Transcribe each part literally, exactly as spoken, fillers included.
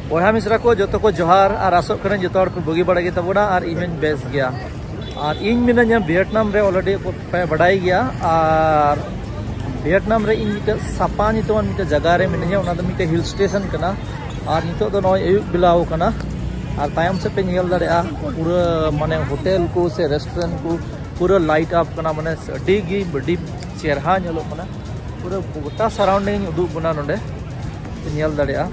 बया मिश्रा को जो को जोहार और आसोग करें जो को बुगी बड़ा तबना और इन बेस गया और इन मिना वियतनाम रे ऑलरेडी पे बढ़ाई गया और वियतनाम रे इन मिटे सापा नितोन मिटे जगह रे मिना ओना दो मिटे हिल स्टेशन कना और नितो दो नय अयुब बिलाव कना और तायम से पे नेल दाड़ेया पूरा माने होटल को से रेस्टोरेंट को पूरा लाइट अप कना माने अडी गी बड़ी चेहरा नेलो कना पूरा गोटा सराउंडिंग उदुग बना नोडे नेल दाड़ेया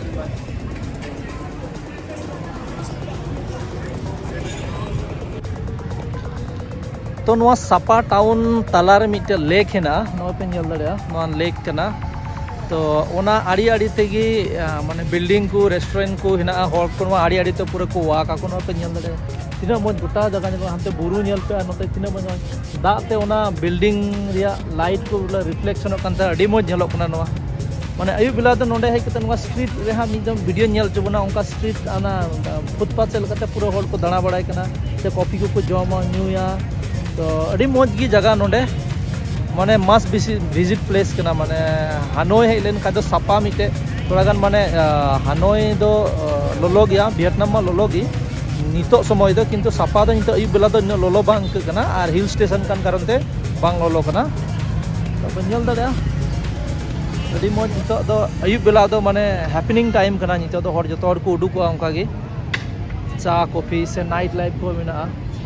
तो नवा सापा टाउन तालारे मिटे लेक हेना नवा पे नेल दाड़ेया नवा लेक कना तो ओना आड़ी आड़ी तेगी माने बिल्डिंग को रेस्टोरेंट को हेना हॉल को नवा आड़ी आड़ी तो पूरा को वाक को नवा पे नेल दाड़ेया तीना मज गोटा जगह जगह हमते बुरु नेल पे नते तीना मज दाते ओना बिल्डिंग रिया लाइट को रिफ्लेक्शन कानता अडी मज नेलो कना नवा माने अयुब बेला तो नोडे हेक नवा स्ट्रीट रे हम मिदम वीडियो नेल चबना उनका स्ट्रीट आना फुटपाथ चल कते पूरा हॉल को दाणा बड़ाय कना से कॉफी को को जमा न्यूया तो अड़ी मौज की जगह नोडे माने मस्ट विजिट प्लेस कना माने हानोई हे लेन खादो सापा मिटे थोड़ा गान माने हानोई दो लोलो गया वियतनाम में लोलो गी नितो समय दो किंतु सापा दो नितो अयुब बेला दो लोलो बांग कना और हिल स्टेशन कान कारण ते बांग लोलो कना तो बंजल दाड़ा अड़ी मौज नितो दो अयुब बेला दो माने हैपनिंग टाइम कना नितो दो हर जतो हर को उडुको उनका गे चा कॉफी से नाइट लाइफ को मेना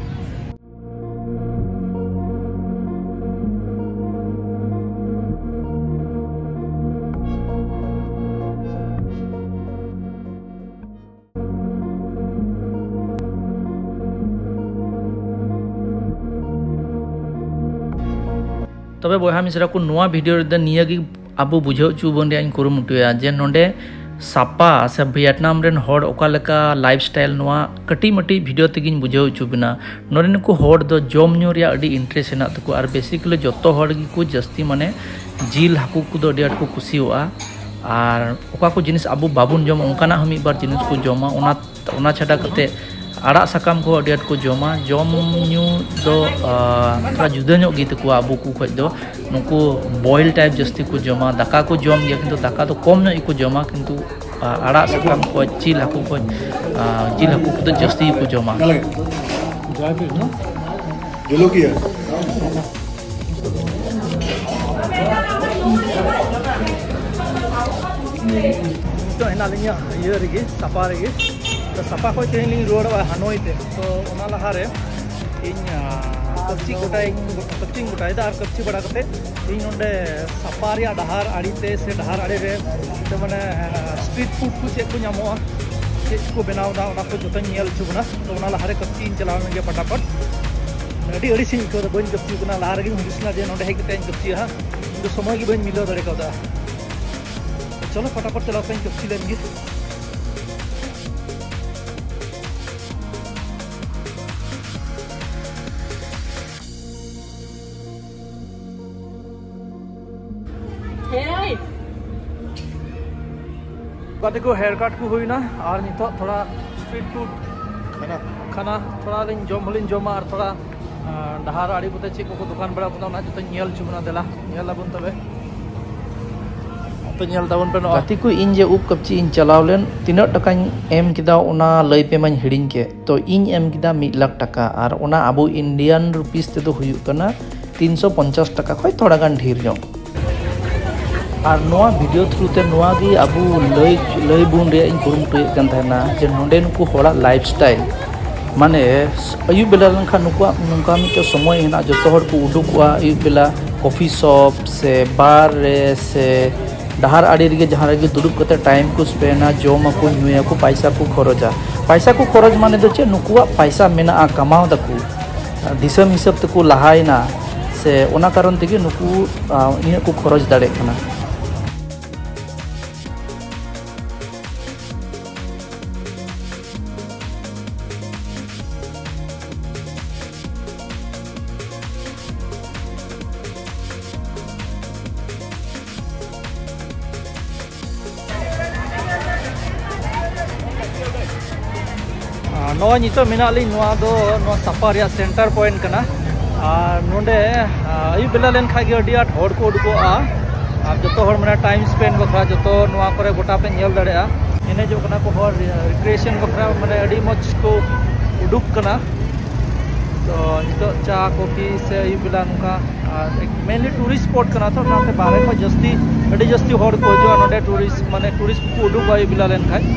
तबे बया मिश्रा को नवा वीडियो रे निया गी आबो बुझाव चुबन रे कुरुमुटुया जे नोडे सापा से वियतनाम रेन हॉर ओका लेका लाइफस्टाइल नवा कटी मटी वीडियो तेगिन बुझाव चुबना नोडे को हॉर दो जम न्यू रे अडी इंटरेस्ट हेना तको और बेसिकली जतो हॉर गी को जस्ती माने जिल हाकु को दो अडी को कुसियोआ और ओका को जिनिस आबो बाबुन जम ओंकाना हमी बार जिनिस को जमा ओना ओना छाडा कते आड़ा साकाम को अडी को जमा जम न्यू दो थोड़ा जुदा ᱧᱚᱜ ᱜᱮ ᱛᱟᱠᱚᱣᱟ ᱟᱵᱚ ᱠᱚ ᱠᱷᱚᱡ ᱫᱚ नुको बॉयल टाइप जस्ती को जमा दाका को जम गया किंतु दाका तो कम ᱧᱚᱜ को जमा किंतु आड़ा साकाम को चिल हाकु को चिल हाकु को जस्ती को जमा तो हेना लिया ये रेगे सापा रेगे तो सापा को तेली रोड हानोई ते तो ओना लहा रे इन कच्ची गोटाई कच्ची गोटाई दा कच्ची बड़ा कते इन नोंडे सापा रिया डहार आड़ी ते से डहार आड़ी रे तो माने स्ट्रीट फूड को चेक को नामो चेक को बनाव दा ओना को जतो नेल चुबना तो ओना लहा रे कच्ची इन चलाव में फटाफट अड़ी अड़ी सिंह को बन कच्ची कोना लहा रे हुदिसना जे नोंडे हेक ते कच्ची हा तो समय की बन मिलो दरे कदा चलो फटाफट चलाओ पे कच्ची लेंगे कते को हेयर कट को हुई ना और नितो थोड़ा स्ट्रीट फूड खाना खाना थोड़ा लिन जम लिन जमा और थोड़ा डहार आड़ी को चेक को दुकान बड़ा को ना जतो नेल चुबना देला नेल लाबन तबे तो नेल दाबन पे गति को इन जे उप कपची इन चलाव लेन तीना टका एम किदा ओना लई पे मन हिडिंग के तो इन एम किदा एक लाख टका और ओना आबो इंडियन रुपीस ते तो हुयु कना तीन सौ पचास टका खय थोड़ा गान ढेर जो और नवा वीडियो थ्रू ते नवा गी आबू लई लई बुन रे इन कुरुमुटुय कान थाना जे नोंडे नुकु होड़ा लाइफस्टाइल माने अयुब बेला लनखा नुकुआ नुका मिटे समय हेना जतो हर को उडुकुआ अयुब बेला कॉफी शॉप से बार रे से डहार आड़ी रे जहां रे दुदुब कते टाइम को स्पेना जमा को न्यूया को पैसा को खरचा पैसा को खरच माने दो चे नुकुआ पैसा मेना कमाव दकु दिसम हिसाब तको लहायना से ओना कारण तेगे नुकु इन को खरच दाड़े खाना नवा नितो मेना ली नवा दो नवा सापा रिया सेंटर पॉइंट कना और नोंडे अयुब बेला लेन खागे अडी आट हर को उडुको आ आप जतो हर माने टाइम स्पेंड बखरा जतो नवा करे गोटा पे नेल दड़ेया एनेजो कना को हर रिक्रिएशन बखरा माने अड़ी मज को उडुक कना तो नितो चा कॉफी से अयुब बेला नुका मेनली टूरिस्ट स्पॉट कना तो नाते बारे को जस्ती अड़ी जस्ती हर को जो नोडे टूरिस्ट माने टूरिस्ट को उडुक अयुब बेला लेन खाय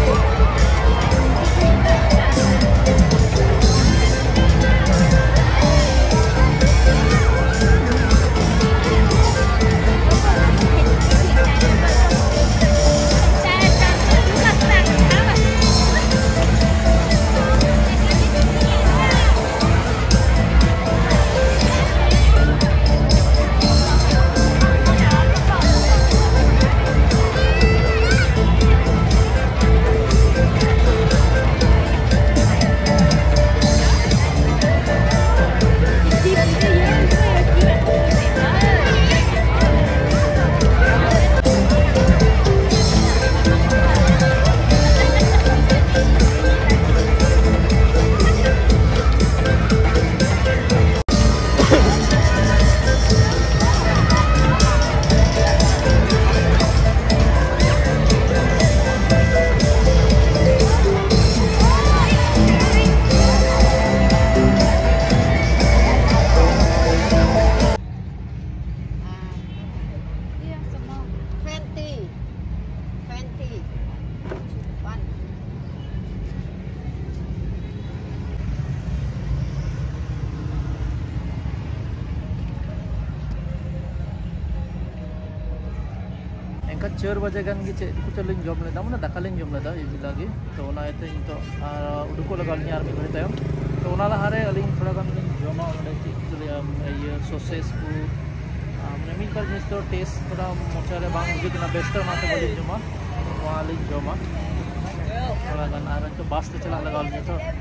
चार बजे गान गे चेक को चलिन जम लेदा माने दाका लिन जम लेदा इबी लागे तो ओना एते तो उडुको लगाल नि आर मी घड़ी तायम तो ओना लहारे अलिन थोड़ा गान लिन जमा ओने चेक चले ये सोसेस को माने मिल पर जिस तो टेस्ट थोड़ा मोचारे बांग बुझे ना बेस्ट ना तो बलिन जमा वहां लिन जमा थोड़ा गान आर तो बास तो चला लगाल नि तो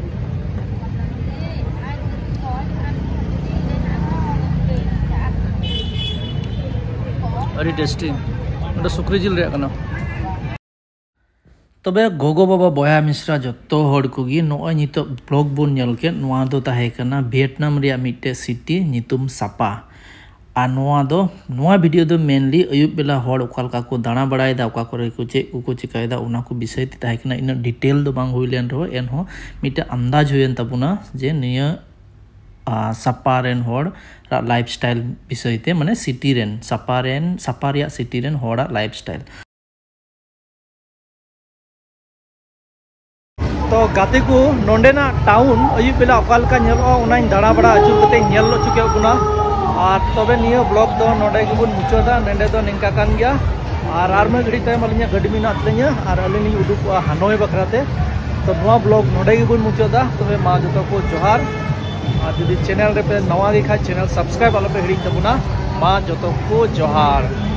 अरे टेस्टी सुक्री जिल तबे गोगो बाबा बया मिश्रा जो हर कोगी नॉय नितो ब्लॉग बन नेल के नोआ दो ताहे कना वियतनाम रिया मिटे सिटी नितुम सापा आ नोआ दो नोआ वीडियो दो मेनली अयुब बेला हर ओकालका को दाना बड़ायदा ओका करे को चे को चिकायदा उना को विषय ति ताहे कना इन डिटेल दो बांग होइलेन रो एन हो मिटे अंदाज होयन तबुना जे निया सापा रेन हर लाइफस्टाइल विषय ते माने सिटी रेन सापा रेन सापा रिया सिटी रेन हर लाइफस्टाइल तो गाते को नोंडेना टाउन अयुब बेला ओकालका नेलो उनाइन दाड़ा बड़ा अचुर कते नेल लो चुके गुना और तबे नियो ब्लॉग दो नोंडे गेबुन मुचादा नेंडे दो निंका कान गया और आर में घड़ी तायम अलिnya गड्डी मिनात लेnya और अलिनी उडुक हानोय बखराते तो नोआ ब्लॉग नोंडे गेबुन मुचादा तबे मा जतो को जोहार और जुदी चैनल रे पे नवा गे खा चैनल सब्सक्राइब आलो पे हिड़ी तबुना मा जतो को जोहार।